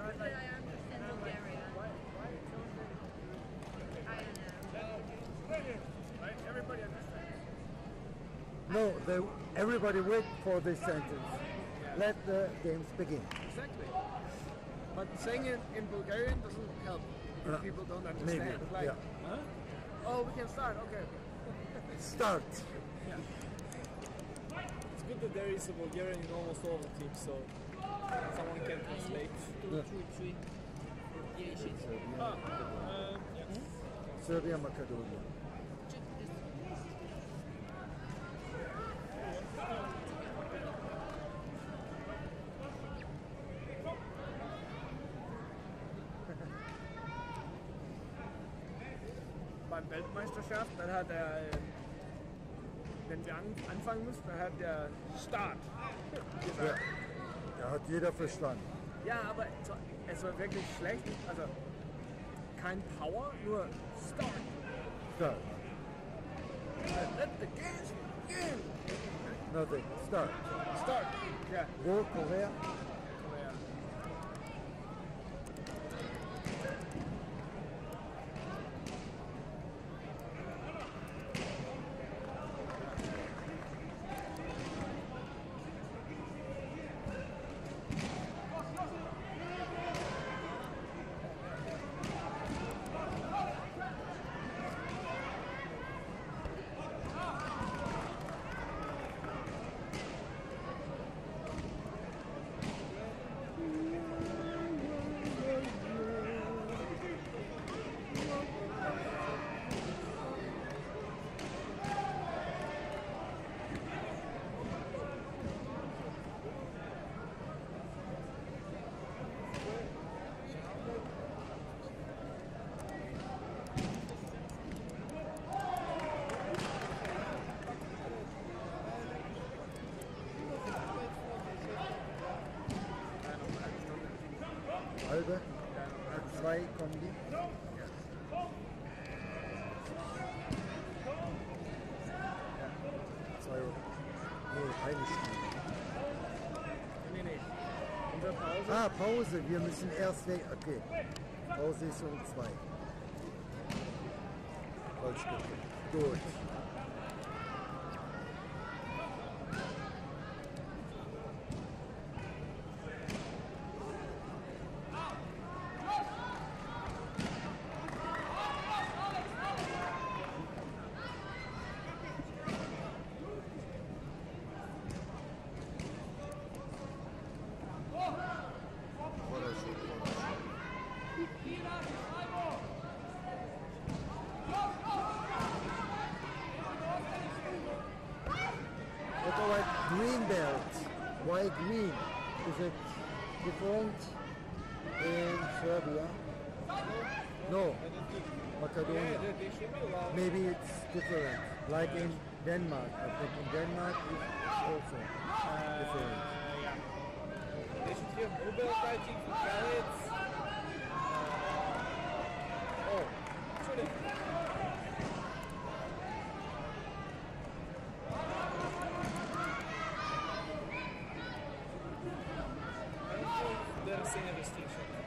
but I understand Bulgaria. I don't know. Right? Everybody understands. No, everybody wait for this sentence. Let the games begin. Exactly. But saying it in Bulgarian doesn't help if people don't understand. Maybe, Like, yeah. oh, we can start. Okay. Start. It's good that there is a Bulgarian in almost all the teams, so someone can translate. Serbia, Macedonia. Beim Weltmeisterschaft, dann hat er, wenn wir anfangen müssen, dann hat der Start gesagt. Ja, hat jeder verstanden. Ja, aber es war wirklich schlecht. Also kein Power, nur Start. Start. Let the games begin. Nothing. Start. Start. Ja. Wo, Korea? Korea. Halbe? Zwei kommen die? Zwei Euro. Nee, eine Stunde. Nee. Unsere Pause. Ah, Pause. Wir müssen erst weg. Okay. Pause ist um 2. Falsch gedrückt. Gut. What about green belt? Why green? Is it different in Serbia? No, Macedonia. They should be allowed. Maybe it's different, like in Denmark. I think in Denmark it's also different. Yeah. They should have blue belt fighting for pellets. Oh, should There's any restriction.